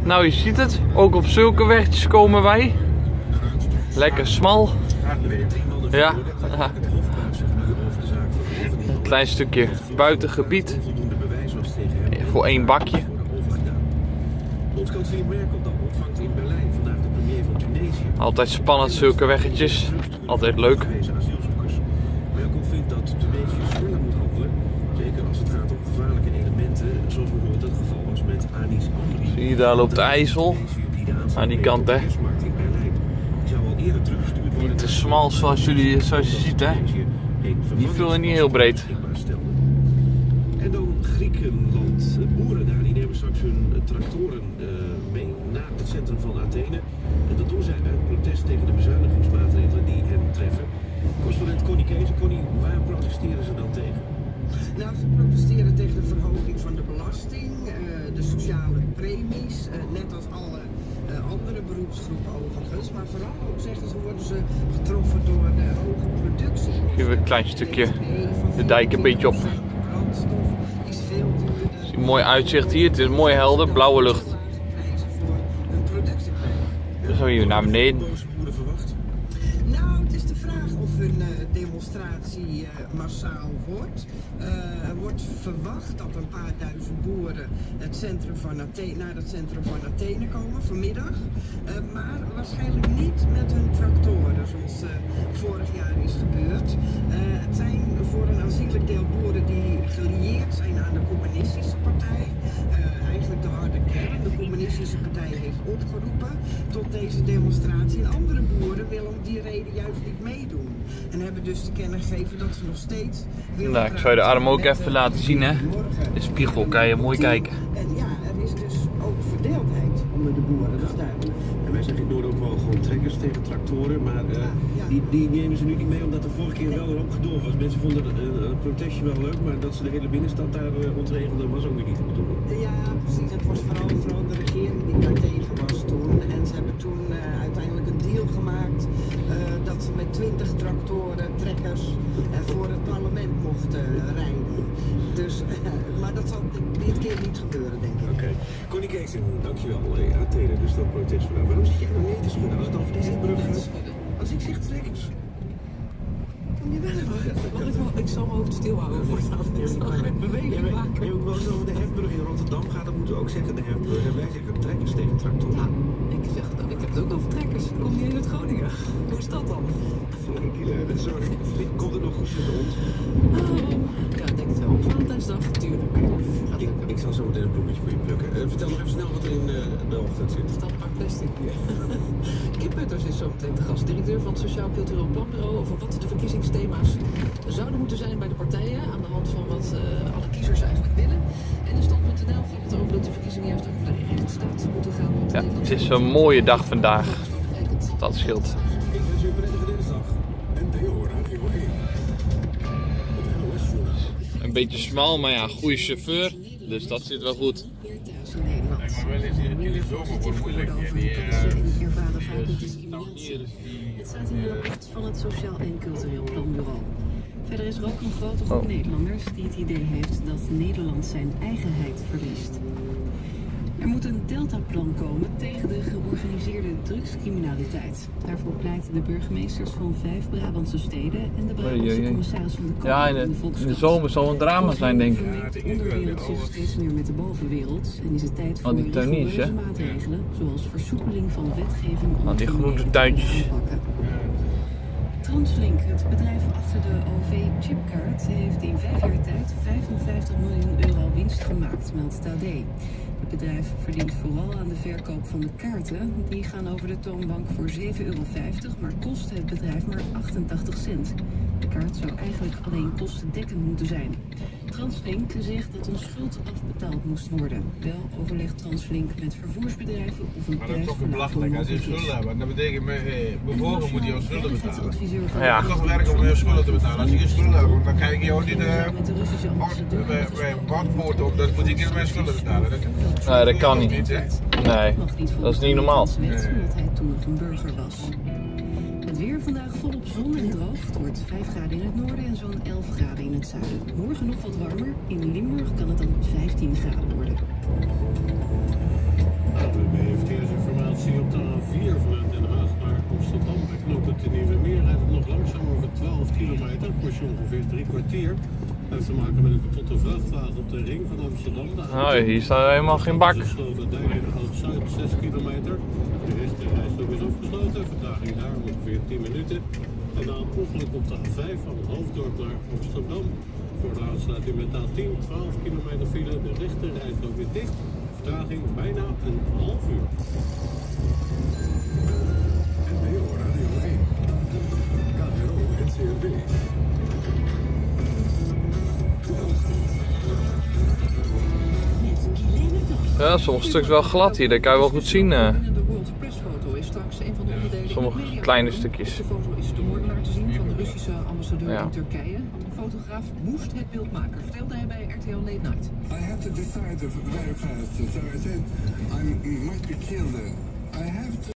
Nou, je ziet het. Ook op zulke wegjes komen wij. Lekker smal. Ja. Een klein stukje buitengebied. Voor één bakje. Altijd spannend zulke weggetjes. Altijd leuk. Merkel vindt dat de Tunesië sneller moet handelen. Zeker als het gaat om gevaarlijke elementen. Zoals bijvoorbeeld het geval was met Anis Amri. Zie je, daar loopt de IJssel. Aan die kant, hè. Niet te smal zoals je ziet, hè. Niet veel en niet heel breed. En dan Griekenland. Boeren daar die nemen straks hun tractoren mee naar het centrum van Athene. En dat doen zij uit protest tegen de bezuinigingsmaatregelen die hen treffen. Correspondent Connie Kees. Connie, waar protesteren ze dan tegen? Nou, ze protesteren tegen de verhoging van de belasting, de sociale premies, net als alle andere beroepsgroepen overigens. Maar vooral ook, zeggen ze, worden ze getroffen door de hoge productie. Even een klein stukje de dijk een beetje op. Zie je mooi uitzicht hier, het is mooi helder, blauwe lucht. Zo hier naar beneden. Nou, het is de vraag of een demonstratie massaal wordt. Er wordt verwacht dat een paar duizend boeren naar het centrum van Athene komen vanmiddag. Maar waarschijnlijk niet met hun tractoren, zoals vorig jaar is gebeurd. Het zijn voor een aanzienlijk deel boeren die gelieerd zijn aan de communistische partij. Eigenlijk de harde kern. De communistische partij heeft opgeroepen tot deze demonstratie. En andere boeren willen om die reden juist niet meedoen. En hebben dus te kennen gegeven dat ze nog steeds willen. Nou, ik zou je de arm ook even laten zien, hè. De spiegel, kan je mooi kijken. En ja, er is dus ook verdeeldheid onder de boeren, dat is duidelijk. En wij zeggen in Noord ook wel gewoon trekkers tegen tractoren, maar die nemen ze nu niet mee omdat de vorige keer wel een hoop gedoe was. Mensen vonden een protestje wel leuk, maar dat ze de hele binnenstad daar ontregelden was ook weer niet de bedoeling. Ja, precies. Het was vooral de regering die daartegen was toen. En ze hebben toen uiteindelijk een deal gemaakt dat ze met 20 tractoren, trekkers voor het parlement mochten rijden. Dus, maar dat zal dit keer niet gebeuren, denk ik. Oké. Connie Kees, dankjewel. Athene, dus dat protest vandaag. Waarom zit je nou nee te schudden als het over deze brug gaat? Als ik zeg trekkers. Ik zal mijn hoofd stilhouden voor het afdeling. Beweging maken. En ook wel eens over de hefbrug in Rotterdam gaat, dan moeten we ook zeggen de hefbrug. En wij zeggen trekkers tegen tractoren. Ja, ik heb het ook over trekkers. Ik kom niet uit Groningen. Hoe is dat dan? Sorry, komt het nog goed voor ons? Ja, ik denk het wel. Valentijnsdag, natuurlijk. Ik zal zo meteen een bloemetje voor je plukken. Vertel nog even snel wat er in de ochtend zit. Er staat een paar plastic. Kip Putters is zo meteen de gast, directeur van het Sociaal Cultureel Planbureau, over wat de verkiezingsthema's zouden moeten zijn bij de partijen aan de hand van wat alle kiezers eigenlijk willen. En in Stand.nl gaat het over dat de verkiezingen juist over de rechtsstaat moeten gaan. Ja, het is een mooie dag vandaag. Dat scheelt. Ik wens je een prettige dinsdag. NPO Radio 1. Een beetje smal, maar ja, goede chauffeur. Dus dat zit wel goed. Het staat in een rapport van het Sociaal en Cultureel Planbureau. Verder is er ook een grote groep Nederlanders die het idee heeft dat Nederland zijn eigenheid verliest. Er moet een deltaplan komen tegen de georganiseerde drugscriminaliteit. Daarvoor pleiten de burgemeesters van 5 Brabantse steden en de Brabantse commissaris van de Koning. Ja, in de zomer zal een drama zijn, denk ik. De onderwereld zich steeds meer met de bovenwereld en is het tijd voor rigoureuze maatregelen, zoals versoepeling van wetgeving om die groene tuintjes. Translink, het bedrijf achter de OV-chipkaart, heeft in 5 jaar tijd 55 miljoen euro winst gemaakt, meldt het AD. Het bedrijf verdient vooral aan de verkoop van de kaarten. Die gaan over de toonbank voor €7,50, maar kost het bedrijf maar 88 cent. De kaart zou eigenlijk alleen kostendekkend moeten zijn. Translink zegt dat een schuld afbetaald moest worden. Wel overlegt Translink met vervoersbedrijven of een prijsverlaging. Dat is toch belachelijk als je schulden hebt. Dat betekent bevoren moet je jouw schulden betalen. Ja. Het is toch werk om je schulden te betalen. Als je geen schulden hebt, dan krijg je jou niet bij bankpoort op. Dan moet ik geen mijn schulden betalen. Nee, dat kan niet. Nee, dat is niet normaal. Omdat hij toen nog een burger was. Het weer vandaag volop zon en droog. Het wordt 5 graden in het noorden en zo'n 11 graden in het zuiden. Morgen nog wat warmer. In Limburg kan het dan 15 graden worden. kilometer, kost je ongeveer 3 kwartier. Dat heeft te maken met een kapotte vrachtwagen op de ring van Amsterdam. Oh, hier staat helemaal geen bak. De Sloterdijk in Oud-Zuid, 6 kilometer. De rechterrijstrook is afgesloten, vertraging daar ongeveer 10 minuten. En na een ongeluk op de A5 van Hoofddorp naar Amsterdam. Voor de aansluiting met de A10, 12 kilometer file, de rechterrijstrook weer dicht. Vertraging bijna een half uur. NPO Radio 1. KRO NCRW. Ja, sommige stukken wel glad hier, dat kan je wel goed zien. Sommige kleine stukjes. De foto is de moordenaar te zien van de Russische ambassadeur in Turkije. De fotograaf moest het beeld maken, vertelde hij bij RTL Late Night. I had to decide very fast, so I said I might be killed. I have to